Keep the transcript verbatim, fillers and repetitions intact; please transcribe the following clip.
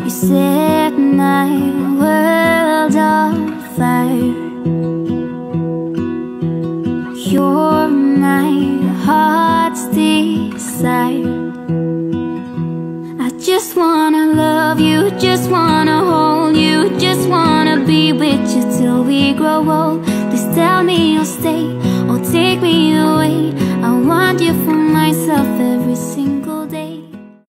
You set my world on fire. You're my heart's desire. I just wanna love you, just wanna hold you, just wanna be with you till we grow old. Please tell me you'll stay or take me away. I want you for myself every single